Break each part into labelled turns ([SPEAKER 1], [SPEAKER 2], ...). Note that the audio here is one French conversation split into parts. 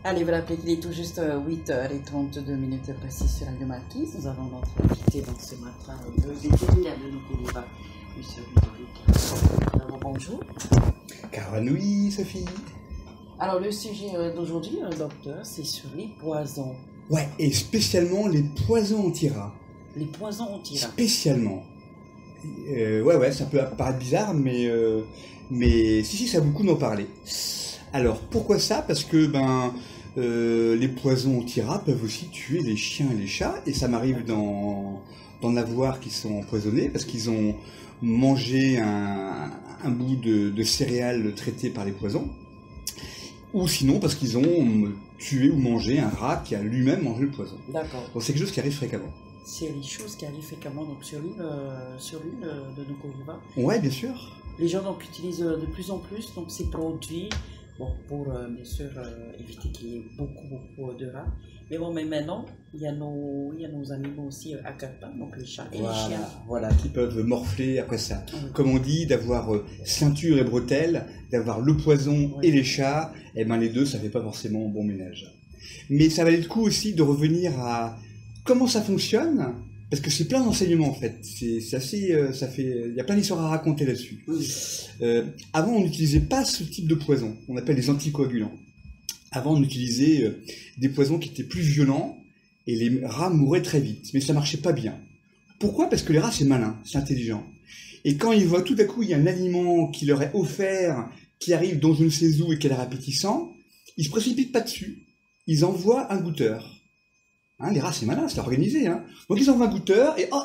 [SPEAKER 1] Allez, voilà, il est tout juste 8h32 précis sur Radio Marquise. Nous avons notre invité donc ce matin, le vétérinaire de nos Pays-Bas, M. Ludovic. Alors, bonjour.
[SPEAKER 2] Caranouille, Sophie.
[SPEAKER 1] Alors, le sujet d'aujourd'hui, docteur, c'est sur les poisons.
[SPEAKER 2] Ouais, et spécialement les poisons anti-rats.
[SPEAKER 1] Les poisons anti-rats.
[SPEAKER 2] Spécialement. Ouais, ça peut paraître bizarre, mais si, ça vaut le coup d'en parler. Alors, pourquoi ça? Parce que, les poisons anti-rats peuvent aussi tuer les chiens et les chats, et ça m'arrive d'en avoir qui sont empoisonnés parce qu'ils ont mangé un bout de céréales traité par les poisons, ou sinon parce qu'ils ont tué ou mangé un rat qui a lui-même mangé le poison.
[SPEAKER 1] D'accord.
[SPEAKER 2] Donc c'est quelque chose qui arrive fréquemment.
[SPEAKER 1] C'est les choses qui arrivent fréquemment donc, sur l'île de nos Pays-Bas.
[SPEAKER 2] Ouais, bien sûr.
[SPEAKER 1] Les gens donc utilisent de plus en plus donc, ces produits. Bon, pour bien sûr éviter qu'il y ait beaucoup de rats. Mais bon, mais maintenant, il y a nos animaux aussi à quatre pattes, donc les chats et les chiens.
[SPEAKER 2] Voilà, qui peuvent morfler après ça. Comme on dit, d'avoir ceinture et bretelles, d'avoir le poison et les chats, les deux, ça fait pas forcément bon ménage. Mais ça valait le coup aussi de revenir à comment ça fonctionne, parce que c'est plein d'enseignements en fait. C'est assez, il y a plein d'histoires à raconter là-dessus. Avant, on n'utilisait pas ce type de poison. On appelle les anticoagulants. Avant, on utilisait des poisons qui étaient plus violents et les rats mouraient très vite. Mais ça marchait pas bien. Pourquoi? Parce que les rats, c'est malin, c'est intelligent. Et quand ils voient tout à coup, il y a un aliment qui leur est offert, qui arrive dans je ne sais où et qui a l'air appétissant, ils se précipitent pas dessus. Ils envoient un goûteur. Les rats, c'est malin, c'est organisé. Donc ils envoient un goûteur et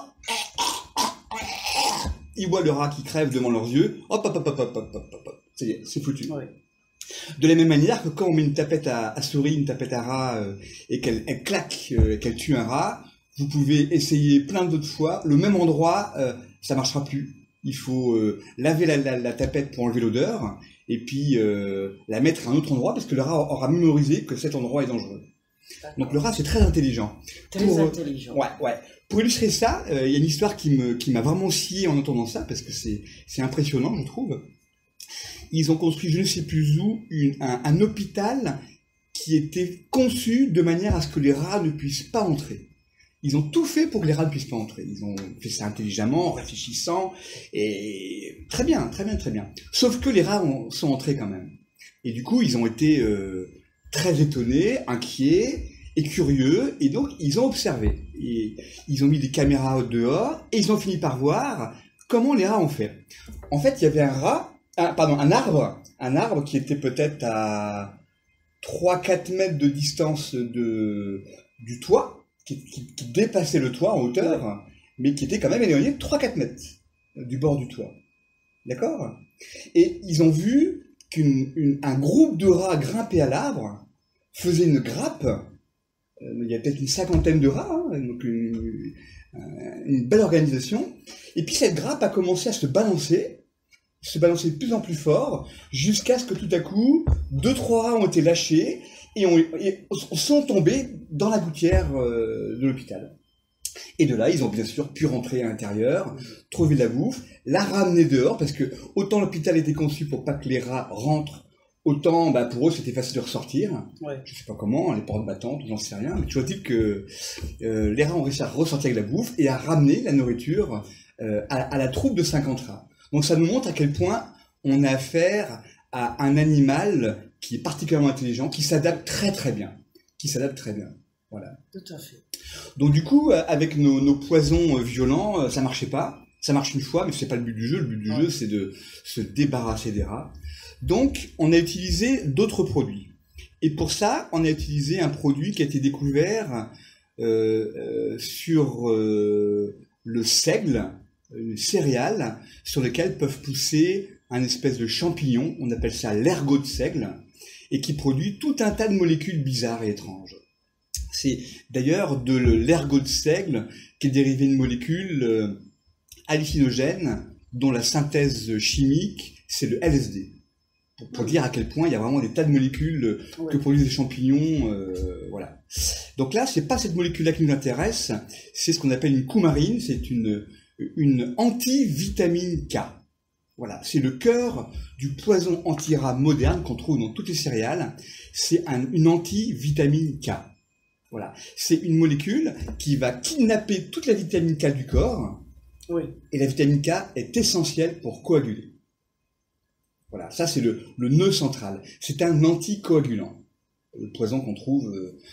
[SPEAKER 2] ils voient le rat qui crève devant leurs yeux. Hop, c'est foutu.
[SPEAKER 1] Ouais.
[SPEAKER 2] De la même manière que quand on met une tapette à souris, une tapette à rat, et qu'elle claque, qu'elle tue un rat, vous pouvez essayer plein d'autres fois. Le même endroit, ça marchera plus. Il faut laver la tapette pour enlever l'odeur, et puis la mettre à un autre endroit, parce que le rat aura mémorisé que cet endroit est dangereux. Donc le rat, c'est très intelligent.
[SPEAKER 1] Intelligent.
[SPEAKER 2] Ouais. Pour illustrer ça, il y a une histoire qui m'a vraiment scié en entendant ça, parce que c'est impressionnant, je trouve. Ils ont construit, je ne sais plus où, un hôpital qui était conçu de manière à ce que les rats ne puissent pas entrer. Ils ont tout fait pour que les rats ne puissent pas entrer. Ils ont fait ça intelligemment, en réfléchissant, et très bien. Sauf que les rats sont entrés quand même. Et du coup, ils ont été très étonnés, inquiets et curieux, et donc ils ont observé. Et ils ont mis des caméras dehors, et ils ont fini par voir comment les rats ont fait. En fait, il y avait un arbre qui était peut-être à 3-4 mètres de distance du toit, qui dépassait le toit en hauteur, mais qui était quand même éloigné de 3-4 mètres du bord du toit. D'accord? Et ils ont vu qu'un groupe de rats grimpés à l'arbre faisait une grappe. Il y a peut-être une 50aine de rats, donc une belle organisation. Et puis cette grappe a commencé à se balancer de plus en plus fort, jusqu'à ce que tout à coup, 2-3 rats ont été lâchés et sont tombés dans la gouttière de l'hôpital. Et de là, ils ont bien sûr pu rentrer à l'intérieur, trouver de la bouffe, la ramener dehors, parce que autant l'hôpital était conçu pour pas que les rats rentrent, autant pour eux c'était facile de ressortir. Ouais. Je sais pas comment, les portes battantes, j'en sais rien, mais toujours dit que les rats ont réussi à ressortir avec la bouffe et à ramener la nourriture à la troupe de 50 rats. Donc ça nous montre à quel point on a affaire à un animal qui est particulièrement intelligent, qui s'adapte très très bien. Voilà.
[SPEAKER 1] Tout à fait.
[SPEAKER 2] Donc du coup, avec nos poisons violents, ça marchait pas. Ça marche une fois, mais c'est pas le but du jeu. Le but du jeu, c'est de se débarrasser des rats. Donc, on a utilisé d'autres produits. Et pour ça, on a utilisé un produit qui a été découvert sur le seigle, une céréale, sur lequel peuvent pousser un espèce de champignon, on appelle ça l'ergot de seigle, et qui produit tout un tas de molécules bizarres et étranges. C'est d'ailleurs de l'ergot de seigle qui est dérivé d'une molécule hallucinogène dont la synthèse chimique, c'est le LSD. Pour dire à quel point il y a vraiment des tas de molécules que produisent les champignons. Voilà. Donc là, c'est pas cette molécule-là qui nous intéresse, c'est ce qu'on appelle une coumarine, c'est une anti-vitamine K. Voilà, c'est le cœur du poison anti-rat moderne qu'on trouve dans toutes les céréales. C'est une anti-vitamine K. Voilà, c'est une molécule qui va kidnapper toute la vitamine K du corps.
[SPEAKER 1] Oui.
[SPEAKER 2] Et la vitamine K est essentielle pour coaguler. Voilà, ça c'est le nœud central. C'est un anticoagulant, le poison qu'on trouve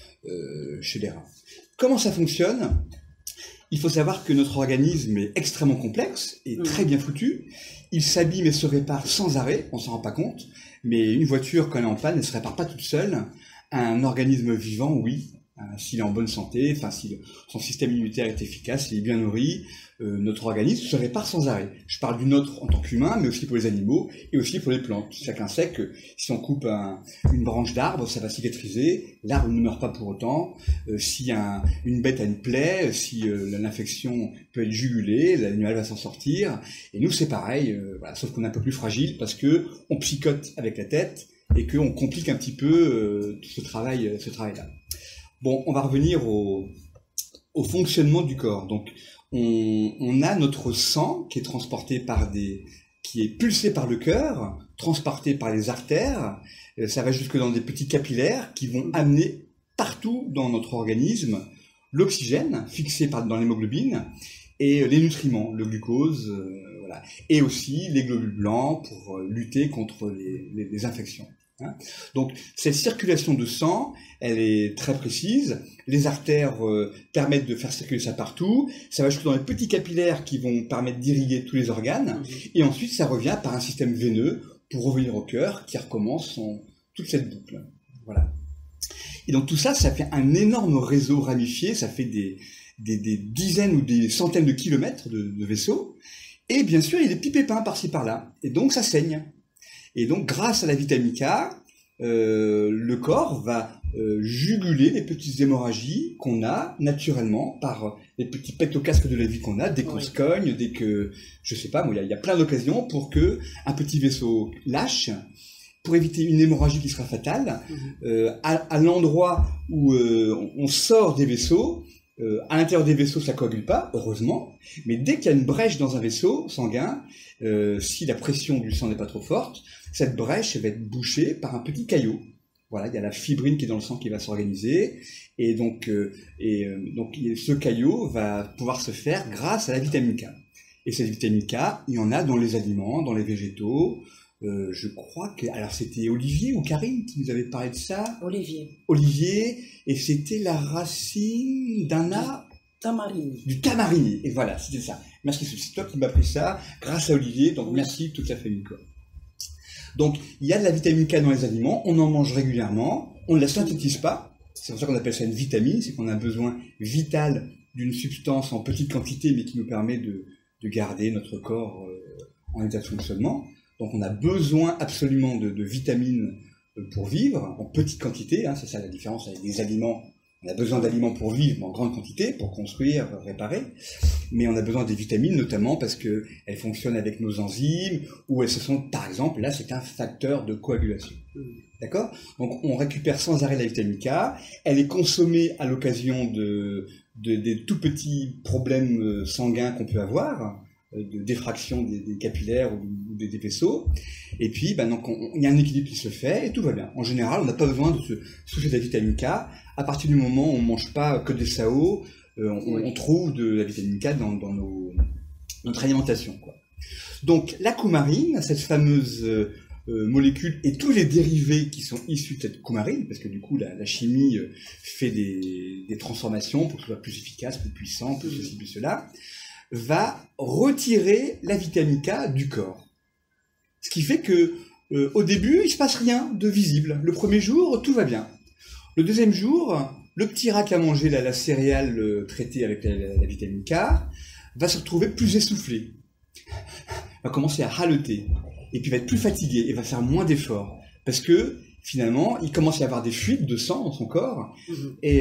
[SPEAKER 2] chez les rats. Comment ça fonctionne? Il faut savoir que notre organisme est extrêmement complexe et très bien foutu. Il s'abîme et se répare sans arrêt, on s'en rend pas compte. Mais une voiture, quand elle est en panne, elle se répare pas toute seule. Un organisme vivant, oui. S'il est en bonne santé, enfin si son système immunitaire est efficace, s'il est bien nourri, notre organisme se répare sans arrêt. Je parle du nôtre en tant qu'humain, mais aussi pour les animaux et aussi pour les plantes. Chacun sait que si on coupe une branche d'arbre, ça va cicatriser, l'arbre ne meurt pas pour autant. Si une bête a une plaie, si l'infection peut être jugulée, l'animal va s'en sortir. Et nous c'est pareil, voilà, sauf qu'on est un peu plus fragile parce que on psychote avec la tête et qu'on complique un petit peu ce travail-là. Bon, on va revenir au fonctionnement du corps. Donc, on a notre sang qui est transporté qui est pulsé par le cœur, transporté par les artères. Ça va jusque dans des petits capillaires qui vont amener partout dans notre organisme l'oxygène fixé dans l'hémoglobine et les nutriments, le glucose, voilà, et aussi les globules blancs pour lutter contre les infections. Donc cette circulation de sang, elle est très précise. Les artères permettent de faire circuler ça partout. Ça va jusque dans les petits capillaires qui vont permettre d'irriguer tous les organes. Et ensuite, ça revient par un système veineux pour revenir au cœur qui recommence toute cette boucle. Voilà. Et donc tout ça, ça fait un énorme réseau ramifié. Ça fait des dizaines ou des centaines de kilomètres de vaisseaux. Et bien sûr, il y a des petits pépins par-ci par-là. Et donc ça saigne. Et donc, grâce à la vitamine K, le corps va juguler les petites hémorragies qu'on a naturellement par les petits pets au casque de la vie qu'on a dès qu'on se cogne, dès que, je sais pas, il y a plein d'occasions pour que un petit vaisseau lâche, pour éviter une hémorragie qui sera fatale, à l'endroit où on sort des vaisseaux. À l'intérieur des vaisseaux, ça coagule pas, heureusement, mais dès qu'il y a une brèche dans un vaisseau sanguin, si la pression du sang n'est pas trop forte, cette brèche va être bouchée par un petit caillot. Voilà, il y a la fibrine qui est dans le sang qui va s'organiser, et donc ce caillot va pouvoir se faire grâce à la vitamine K. Et cette vitamine K, il y en a dans les aliments, dans les végétaux. Je crois que, alors c'était Olivier ou Karine qui nous avait parlé de ça. Olivier, et c'était la racine du tamarini. Et voilà, c'était ça. Merci, c'est toi qui m'as pris ça, grâce à Olivier, donc merci toute la famille, quoi. Donc, il y a de la vitamine K dans les aliments, on en mange régulièrement, on ne la synthétise pas, c'est pour ça qu'on appelle ça une vitamine, c'est qu'on a un besoin vital d'une substance en petite quantité, mais qui nous permet de garder notre corps en état de fonctionnement. Donc, on a besoin absolument de vitamines pour vivre, en petite quantité, c'est ça la différence avec les aliments. On a besoin d'aliments pour vivre, mais en grande quantité, pour construire, réparer. Mais on a besoin des vitamines, notamment parce qu'elles fonctionnent avec nos enzymes, ou elles se sont, par exemple, là, c'est un facteur de coagulation. D'accord? Donc, on récupère sans arrêt la vitamine K. Elle est consommée à l'occasion des tout petits problèmes sanguins qu'on peut avoir, de diffraction des capillaires ou des vaisseaux. Et puis, donc, il y a un équilibre qui se fait et tout va bien. En général, on n'a pas besoin de se soucier de la vitamine K. À partir du moment où on ne mange pas que des SAO, on trouve de la vitamine K dans notre alimentation, quoi. Donc, la coumarine, cette fameuse molécule et tous les dérivés qui sont issus de cette coumarine, parce que du coup, la chimie fait des transformations pour que ce soit plus efficace, plus puissant, plus ceci, plus cela, va retirer la vitamine K du corps. Ce qui fait que, au début, il se passe rien de visible. Le premier jour, tout va bien. Le deuxième jour, le petit rat qui a mangé la céréale traitée avec la vitamine K va se retrouver plus essoufflé, va commencer à haleter, et puis va être plus fatigué et va faire moins d'efforts. Parce que, finalement, il commence à y avoir des fuites de sang dans son corps, et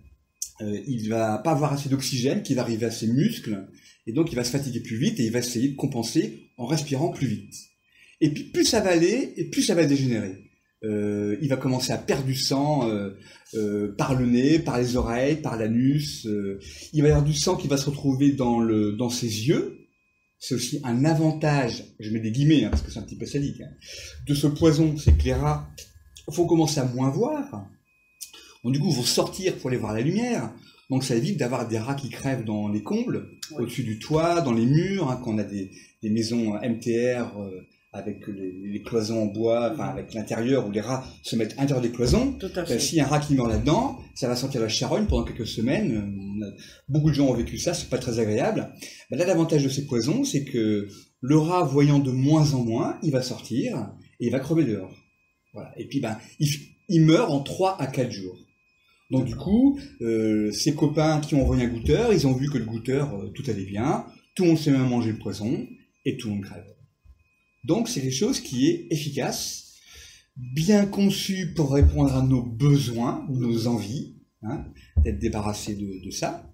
[SPEAKER 2] il va pas avoir assez d'oxygène qui va arriver à ses muscles, et donc il va se fatiguer plus vite, et il va essayer de compenser en respirant plus vite. Et puis plus ça va aller, et plus ça va dégénérer. Il va commencer à perdre du sang par le nez, par les oreilles, par l'anus. Il va y avoir du sang qui va se retrouver dans ses yeux. c'est aussi un avantage, je mets des guillemets, hein, parce que c'est un petit peu sadique, hein, de ce poison, c'est que les rats vont commencer à moins voir. Donc du coup, vont sortir pour aller voir la lumière. Donc ça évite d'avoir des rats qui crèvent dans les combles, au-dessus du toit, dans les murs, hein, quand on a des maisons MTR avec les cloisons en bois, enfin avec l'intérieur où les rats se mettent à l'intérieur des cloisons. S'il y a un rat qui meurt là-dedans, ça va sentir la charogne pendant quelques semaines. Beaucoup de gens ont vécu ça, c'est pas très agréable. Ben là, l'avantage de ces poisons, c'est que le rat, voyant de moins en moins, il va sortir et il va crever dehors. Voilà. Et puis ben, il meurt en 3 à 4 jours. Donc du coup, ses copains qui ont envoyé un goûteur, ils ont vu que le goûteur, tout allait bien, tout le monde s'est mis à manger le poison, et tout le monde crève. Donc c'est quelque chose qui est efficace, bien conçu pour répondre à nos besoins, nos envies, hein, d'être débarrassé de ça.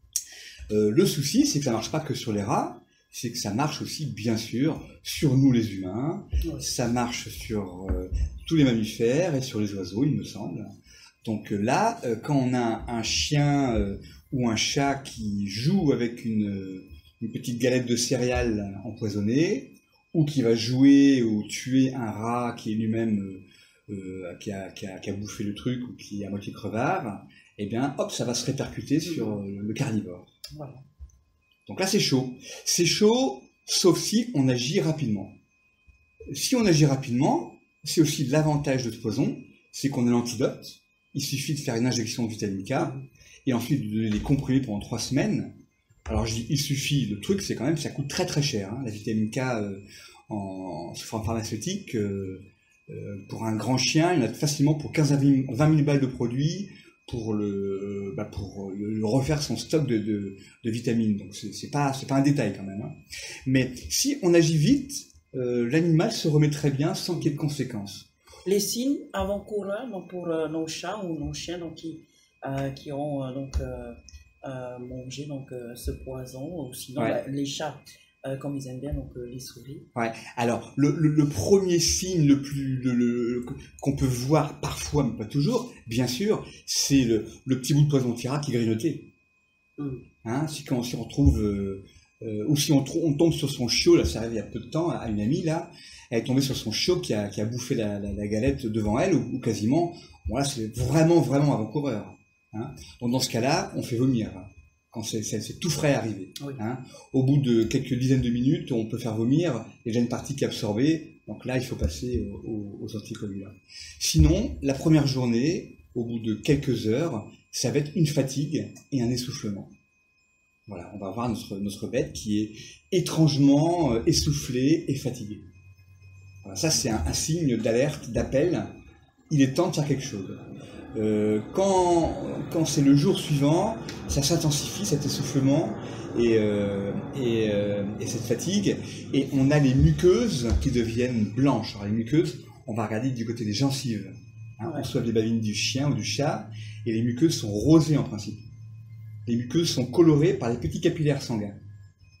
[SPEAKER 2] Le souci, c'est que ça marche pas que sur les rats, c'est que ça marche aussi, bien sûr, sur nous les humains, ça marche sur tous les mammifères et sur les oiseaux, il me semble. Donc là, quand on a un chien ou un chat qui joue avec une petite galette de céréales empoisonnée, ou qui va jouer ou tuer un rat qui est lui-même qui a bouffé le truc ou qui est à moitié crevard, eh bien, hop, ça va se répercuter sur le carnivore. Voilà. Donc là, c'est chaud. C'est chaud, sauf si on agit rapidement. Si on agit rapidement, c'est aussi l'avantage de ce poison, c'est qu'on a l'antidote. Il suffit de faire une injection de vitamine K et ensuite de les comprimer pendant 3 semaines. Alors je dis il suffit, le truc c'est quand même ça coûte très très cher, hein, la vitamine K sous forme pharmaceutique. Pour un grand chien, il y en a facilement pour 15 à 20 000 balles de produits pour le refaire son stock de vitamines. Donc c'est pas un détail quand même. Hein. Mais si on agit vite, l'animal se remet très bien sans qu'il y ait de conséquences.
[SPEAKER 1] Les signes avant-coureurs pour nos chats ou nos chiens donc, qui ont mangé ce poison, ou sinon les chats, comme ils aiment bien, les souris.
[SPEAKER 2] Ouais. Alors, le premier signe qu'on peut voir parfois, mais pas toujours, bien sûr, c'est le petit bout de poison de rat qui est grignoté. Hein, si on trouve... ou si on tombe sur son chiot, là, ça arrive il y a peu de temps à une amie, là, elle est tombée sur son chiot qui a bouffé la galette devant elle, ou quasiment, bon là, c'est vraiment avant-coureur. Hein. Donc dans ce cas-là, on fait vomir, hein, quand c'est tout frais arrivé. Oui. Hein. Au bout de quelques dizaines de minutes, on peut faire vomir, il y a déjà une partie qui est absorbée, donc là, il faut passer aux anticoagulants. Sinon, la première journée, au bout de quelques heures, ça va être une fatigue et un essoufflement. Voilà, on va voir notre bête qui est étrangement essoufflée et fatiguée. Voilà, ça, c'est un signe d'alerte, d'appel. Il est temps de faire quelque chose. Quand c'est le jour suivant, ça s'intensifie, cet essoufflement et cette fatigue. Et on a les muqueuses qui deviennent blanches. Alors, les muqueuses, on va regarder du côté des gencives. Hein, on soigne les bavines du chien ou du chat, et les muqueuses sont rosées en principe. Les muqueuses sont colorées par les petits capillaires sanguins. D'accord ?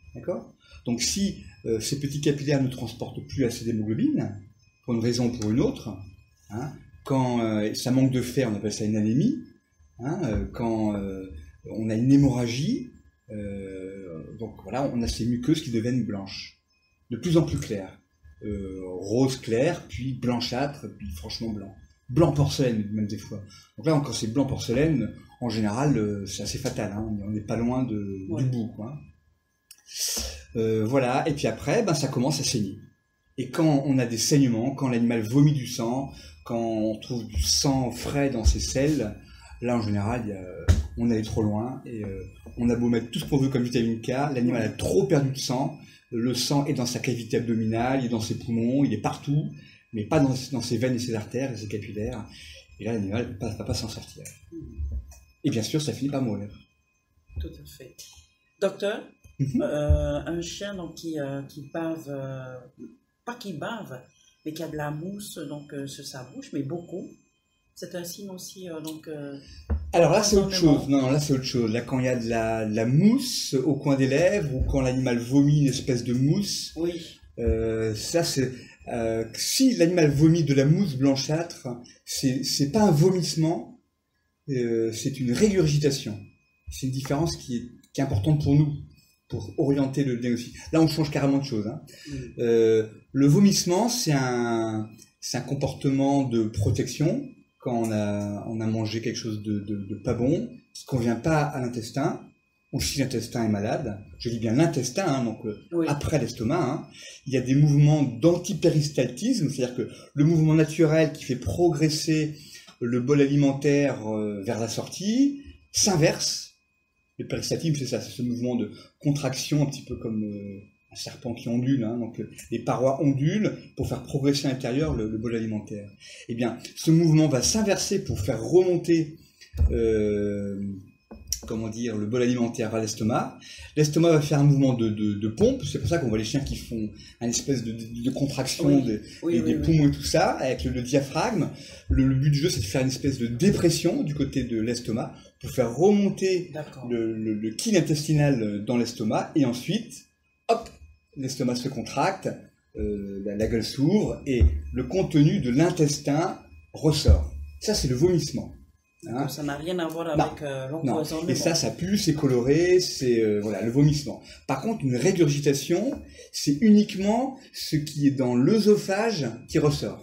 [SPEAKER 2] Donc si ces petits capillaires ne transportent plus assez d'hémoglobine, pour une raison ou pour une autre, hein, quand ça manque de fer, on appelle ça une anémie, hein, quand on a une hémorragie, donc voilà, on a ces muqueuses qui deviennent blanches, de plus en plus claires. Rose clair, puis blanchâtre, puis franchement blanc. Blanc porcelaine, même des fois. Donc là, quand c'est blanc porcelaine, en général, c'est assez fatal. Hein. On n'est pas loin du bout, quoi. Voilà. Et puis après, ça commence à saigner. Et quand on a des saignements, quand l'animal vomit du sang, quand on trouve du sang frais dans ses selles, là, en général, on allait trop loin. Et on a beau mettre tout ce qu'on veut comme vitamine K, l'animal a trop perdu de sang. Le sang est dans sa cavité abdominale, il est dans ses poumons, il est partout, mais pas dans ses veines et ses artères et ses capillaires. Et là, l'animal ne va pas s'en sortir. Et bien sûr, ça finit par mourir.
[SPEAKER 1] Tout à fait. Docteur, un chien donc, qui bave, pas qui bave, mais qui a de la mousse sur sa bouche, mais beaucoup, c'est un signe aussi
[SPEAKER 2] alors là, c'est autre chose. Non, là, c'est autre chose. Là, quand il y a de la mousse au coin des lèvres, ou quand l'animal vomit une espèce de mousse, ça, c'est... si l'animal vomit de la mousse blanchâtre, c'est pas un vomissement, c'est une régurgitation. C'est une différence qui est importante pour nous pour orienter le diagnostic. Là, on change carrément de choses. Hein. Le vomissement, c'est un comportement de protection quand on a mangé quelque chose de pas bon, qui ne convient pas à l'intestin, ou si l'intestin est malade. Je dis bien l'intestin, hein, donc après l'estomac. Hein. Il y a des mouvements d'antipéristaltisme, c'est-à-dire que le mouvement naturel qui fait progresser le bol alimentaire vers la sortie s'inverse. Le péristaltisme, c'est ça, c'est ce mouvement de contraction, un petit peu comme un serpent qui ondule. Hein, donc les parois ondulent pour faire progresser à l'intérieur le bol alimentaire. Eh bien, ce mouvement va s'inverser pour faire remonter le bol alimentaire vers l'estomac. L'estomac va faire un mouvement de pompe. C'est pour ça qu'on voit les chiens qui font une espèce de contraction des poumons et tout ça, avec le diaphragme. Le but du jeu, c'est de faire une espèce de dépression du côté de l'estomac pour faire remonter le quine intestinal dans l'estomac. Et ensuite, hop, l'estomac se contracte, la gueule s'ouvre et le contenu de l'intestin ressort. Ça, c'est le vomissement.
[SPEAKER 1] Hein. Ça n'a rien à voir avec l'empoisonnement.
[SPEAKER 2] Et ça pue, c'est coloré, c'est le vomissement. Par contre, une régurgitation, c'est uniquement ce qui est dans l'œsophage qui ressort.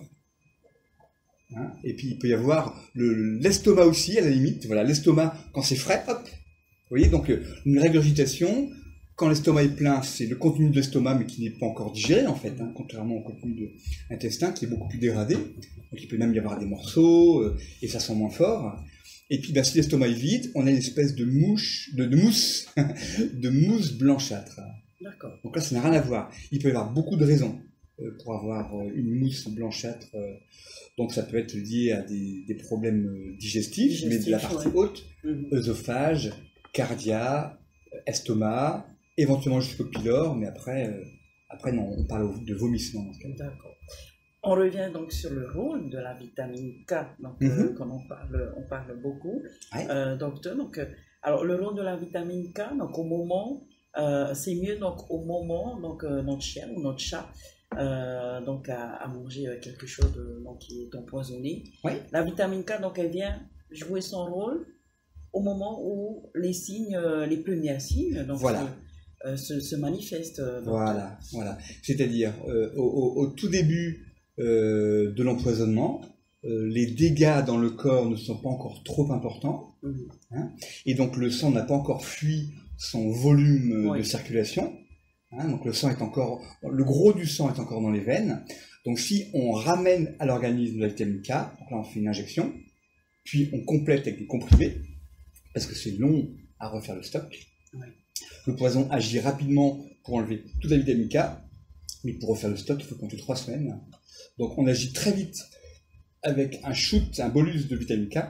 [SPEAKER 2] Hein. Et puis il peut y avoir l'estomac aussi, à la limite. Voilà, l'estomac quand c'est frais, hop. Vous voyez, donc une régurgitation. Quand l'estomac est plein, c'est le contenu de l'estomac, mais qui n'est pas encore digéré, en fait, hein, contrairement au contenu de l'intestin, qui est beaucoup plus dégradé. Donc, il peut même y avoir des morceaux, et ça sent moins fort. Et puis, si l'estomac est vide, on a une espèce de mousse, de mousse blanchâtre.
[SPEAKER 1] D'accord.
[SPEAKER 2] Donc là, ça n'a rien à voir. Il peut y avoir beaucoup de raisons pour avoir une mousse blanchâtre. Donc, ça peut être lié à des problèmes digestifs, mais de la partie haute, œsophage, cardia, estomac, éventuellement jusqu'au pylore, mais après non, on parle de vomissement dans ce cas.
[SPEAKER 1] D'accord. On revient donc sur le rôle de la vitamine K, donc, quand on parle beaucoup, docteur. Donc, alors le rôle de la vitamine K, donc au moment, c'est mieux donc au moment donc notre chien ou notre chat donc a mangé quelque chose qui est empoisonné.
[SPEAKER 2] Oui.
[SPEAKER 1] La vitamine K, donc elle vient jouer son rôle au moment où les signes, les premiers signes, donc se manifestent.
[SPEAKER 2] Voilà. C'est-à-dire au tout début de l'empoisonnement, les dégâts dans le corps ne sont pas encore trop importants, hein, et donc le sang n'a pas encore fui son volume de circulation. Hein, donc le gros du sang est encore dans les veines. Donc si on ramène à l'organisme de la vitamine K, donc là on fait une injection, puis on complète avec des comprimés, parce que c'est long à refaire le stock. Oui. Le poison agit rapidement pour enlever toute la vitamine K, mais pour refaire le stock, il faut compter 3 semaines. Donc on agit très vite avec un bolus de vitamine K,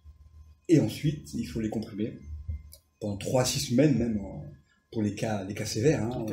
[SPEAKER 2] et ensuite il faut les comprimer pendant 3 à 6 semaines même pour les cas sévères. Hein,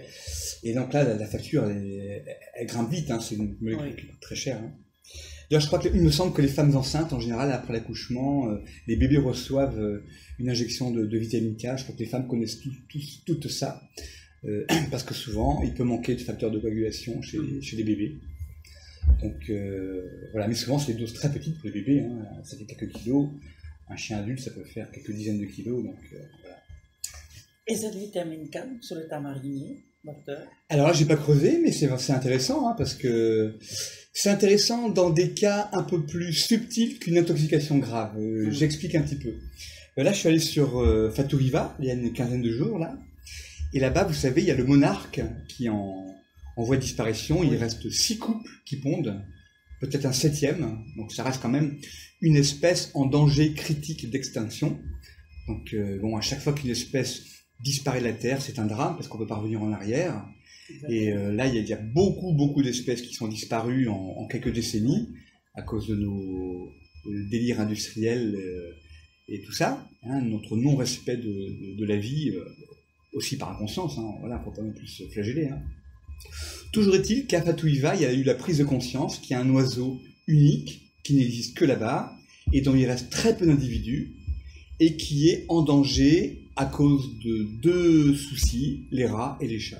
[SPEAKER 2] et donc là, la facture, elle grimpe vite, hein, c'est une molécule qui coûte très cher. Hein. D'ailleurs, je crois qu'il me semble que les femmes enceintes, en général, après l'accouchement, les bébés reçoivent une injection de vitamine K. Je crois que les femmes connaissent tout ça, parce que souvent, il peut manquer de facteurs de coagulation chez les bébés. Donc, voilà, mais souvent, c'est des doses très petites pour les bébés. Hein, ça fait quelques kilos. Un chien adulte, ça peut faire quelques dizaines de kilos. Donc, voilà.
[SPEAKER 1] Et cette vitamine K sur le tamarinier, docteur? Alors
[SPEAKER 2] là, j'ai pas creusé, mais c'est intéressant, hein, parce que c'est intéressant dans des cas un peu plus subtils qu'une intoxication grave. J'explique un petit peu. Là, je suis allé sur Fatou Riva, il y a une quinzaine de jours, là. Et là-bas, vous savez, il y a le monarque qui est en voie de disparition. Il reste 6 couples qui pondent, peut-être un 7e. Donc, ça reste quand même une espèce en danger critique d'extinction. Donc, à chaque fois qu'une espèce disparaît de la Terre, c'est un drame parce qu'on ne peut pas revenir en arrière. Et là, il y a beaucoup d'espèces qui sont disparues en quelques décennies à cause de nos délires industriels et tout ça, hein, notre non-respect de la vie, aussi par inconscience, hein, voilà, faut pas non plus se flageller. Hein. Toujours est-il qu'à Fatouiva, il y a eu la prise de conscience qu'il y a un oiseau unique qui n'existe que là-bas et dont il reste très peu d'individus et qui est en danger à cause de 2 soucis, les rats et les chats.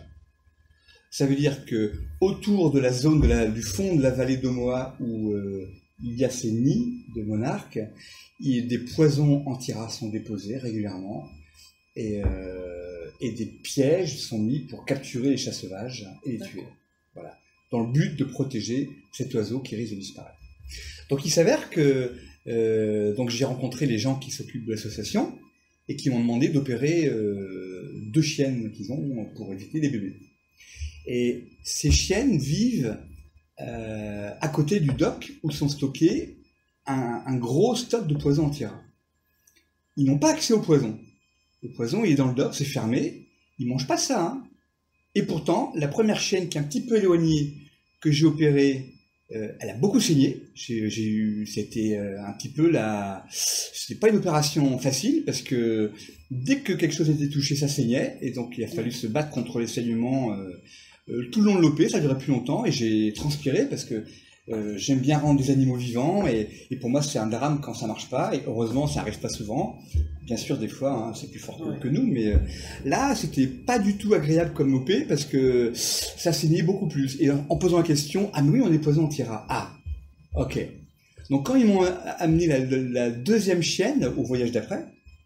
[SPEAKER 2] Ça veut dire que autour de la zone du fond de la vallée d'Omoa où il y a ces nids de monarques, des poisons anti-rats sont déposés régulièrement et des pièges sont mis pour capturer les chats sauvages et les tuer. Voilà. Dans le but de protéger cet oiseau qui risque de disparaître. Donc il s'avère que donc j'ai rencontré les gens qui s'occupent de l'association et qui m'ont demandé d'opérer 2 chiennes qu'ils ont pour éviter les bébés. Et ces chiennes vivent à côté du dock où sont stockés un gros stock de poison anti-rat. Ils n'ont pas accès au poison. Le poison, il est dans le dock, c'est fermé. Ils mangent pas ça. Hein. Et pourtant, la première chienne qui est un petit peu éloignée, que j'ai opérée, elle a beaucoup saigné. C'était un petit peu c'était pas une opération facile parce que dès que quelque chose était touché, ça saignait. Et donc, il a fallu se battre contre les saignements tout le long de l'OP. Ça durait plus longtemps et j'ai transpiré parce que j'aime bien rendre des animaux vivants et pour moi c'est un drame quand ça marche pas et heureusement ça arrive pas souvent. Bien sûr des fois hein, c'est plus fort que nous mais là c'était pas du tout agréable comme OP parce que ça saignait beaucoup plus et en posant la question ah mais oui on est poison anti-rat ah ok donc quand ils m'ont amené la deuxième chienne au voyage d'après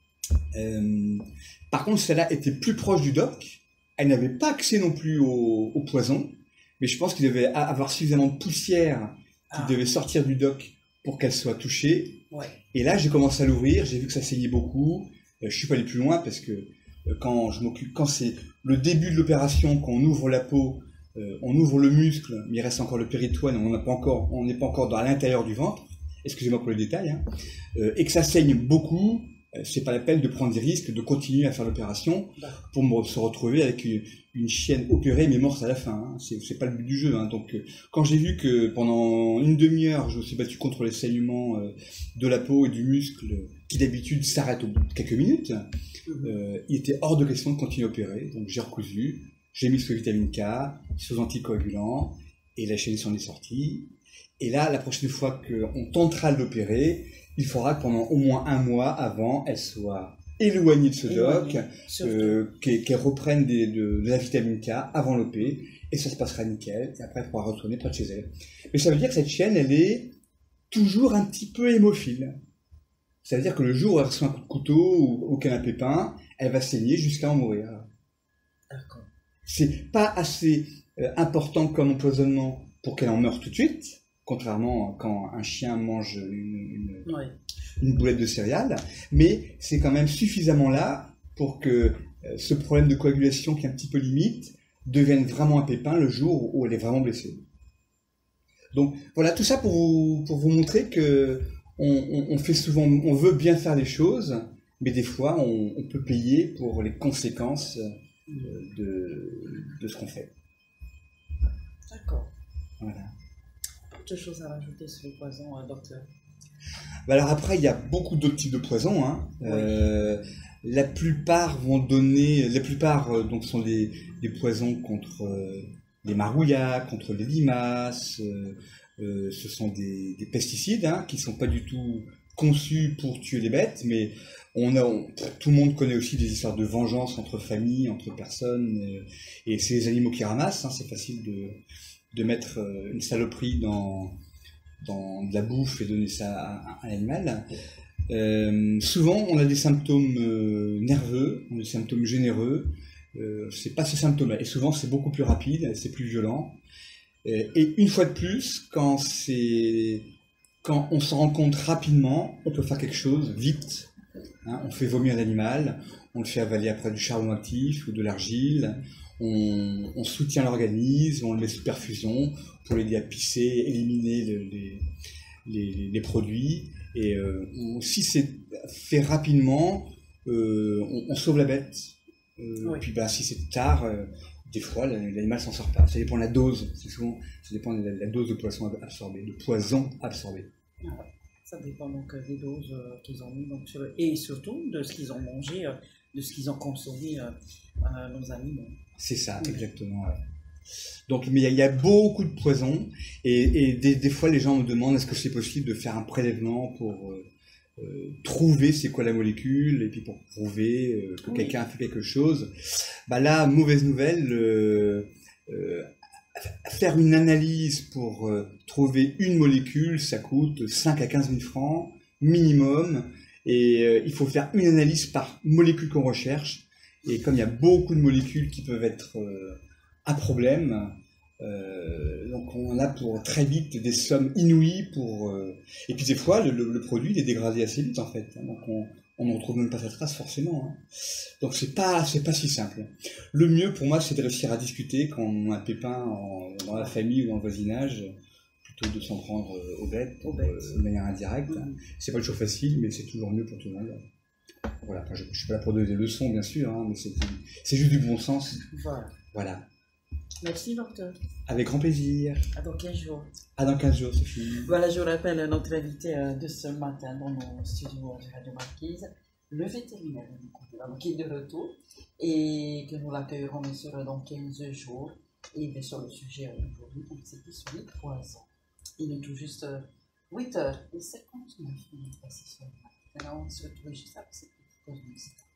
[SPEAKER 2] par contre celle-là était plus proche du dock, elle n'avait pas accès non plus au poison. Mais je pense qu'il devait avoir suffisamment de poussière qui devait sortir du dock pour qu'elle soit touchée. Ouais. Et là, j'ai commencé à l'ouvrir, j'ai vu que ça saignait beaucoup. Je suis pas allé plus loin parce que quand c'est le début de l'opération, quand on ouvre la peau, on ouvre le muscle, mais il reste encore le péritoine, on n'est pas encore dans l'intérieur du ventre. Excusez-moi pour les détails. Hein, et que ça saigne beaucoup. C'est pas la peine de prendre des risques, de continuer à faire l'opération pour se retrouver avec une chienne opérée mais morte à la fin. Hein. C'est pas le but du jeu. Hein. Donc, quand j'ai vu que pendant une demi-heure, je me suis battu contre les saignements de la peau et du muscle qui d'habitude s'arrêtent au bout de quelques minutes, il était hors de question de continuer à opérer. Donc, j'ai recousu, j'ai mis sous vitamine K, sous anticoagulant et la chienne s'en est sortie. Et là, la prochaine fois qu'on tentera de l'opérer, il faudra que pendant au moins 1 mois avant, elle soit éloignée de ce dock, qu'elle reprenne de la vitamine K avant l'OP, et ça se passera nickel, et après elle pourra retourner près de chez elle. Mais ça veut dire que cette chienne, elle est toujours un petit peu hémophile. Ça veut dire que le jour où elle reçoit un coup de couteau ou qu'elle a un pépin, elle va saigner jusqu'à en mourir. D'accord. C'est pas assez important comme empoisonnement pour qu'elle en meure tout de suite, contrairement quand un chien mange une boulette de céréales, mais c'est quand même suffisamment là pour que ce problème de coagulation qui est un petit peu limite devienne vraiment un pépin le jour où elle est vraiment blessée. Donc voilà, tout ça pour vous montrer que on fait souvent, on veut bien faire les choses, mais des fois on peut payer pour les conséquences de ce qu'on fait.
[SPEAKER 1] D'accord.
[SPEAKER 2] Voilà.
[SPEAKER 1] Autre chose à rajouter sur les poisons, docteur?
[SPEAKER 2] Alors après, il y a beaucoup d'autres types de poisons. Hein. Oui. La plupart donc sont des poisons contre les marouillas, contre les limaces. Ce sont des pesticides hein, qui sont pas du tout conçus pour tuer les bêtes, mais tout le monde connaît aussi des histoires de vengeance entre familles, entre personnes, et c'est les animaux qui ramassent. Hein, c'est facile de mettre une saloperie dans de la bouffe et donner ça à un animal. Souvent, on a des symptômes nerveux, on a des symptômes généreux. C'est pas ces symptômes-là. Et souvent, c'est beaucoup plus rapide, c'est plus violent. Et une fois de plus, quand on se rend compte rapidement, on peut faire quelque chose vite. Hein, on fait vomir l'animal, on le fait avaler après du charbon actif ou de l'argile. On soutient l'organisme, on le met sous perfusion pour l'aider à pisser, éliminer les produits. Et si c'est fait rapidement, on sauve la bête. Oui. Puis si c'est tard, des fois l'animal s'en sort pas. Ça dépend de la dose. Ça dépend de la dose de poisson absorbé, de poison absorbé.
[SPEAKER 1] Ah ouais. Ça dépend donc des doses qu'ils ont mis donc et surtout de ce qu'ils ont mangé, de ce qu'ils ont consommé nos animaux.
[SPEAKER 2] C'est ça, exactement. Ouais. Donc, mais il y a beaucoup de poisons et des fois les gens me demandent est-ce que c'est possible de faire un prélèvement pour trouver c'est quoi la molécule et puis pour prouver que quelqu'un a fait quelque chose. Là, mauvaise nouvelle, faire une analyse pour trouver une molécule, ça coûte 5 à 15 000 francs minimum. Et il faut faire une analyse par molécule qu'on recherche. Et comme il y a beaucoup de molécules qui peuvent être un problème, donc on a pour très vite des sommes inouïes pour... Et puis des fois, le produit est dégradé assez vite en fait. Donc on ne retrouve même pas sa trace forcément. Hein. Donc c'est pas si simple. Le mieux pour moi, c'est de réussir à discuter quand on a un pépin dans la famille ou dans le voisinage, plutôt que de s'en prendre aux bêtes, de manière indirecte. C'est pas toujours facile, mais c'est toujours mieux pour tout le monde. Voilà, enfin, je ne suis pas là pour donner des leçons, bien sûr, hein, mais c'est juste du bon sens. Voilà.
[SPEAKER 1] Merci, docteur.
[SPEAKER 2] Avec grand plaisir.
[SPEAKER 1] À dans 15 jours.
[SPEAKER 2] À dans 15 jours, c'est fini.
[SPEAKER 1] Voilà, je rappelle notre invité de ce matin dans nos studios de Radio Marquise, le vétérinaire qui est de retour et que nous l'accueillerons bien sûr dans 15 jours. Et bien sûr, le sujet aujourd'hui, c'est plus sur les poisons. Il est tout juste 8h59 minutes passées sur le matin. Alors, on se retrouve juste après cette petite pause musicale.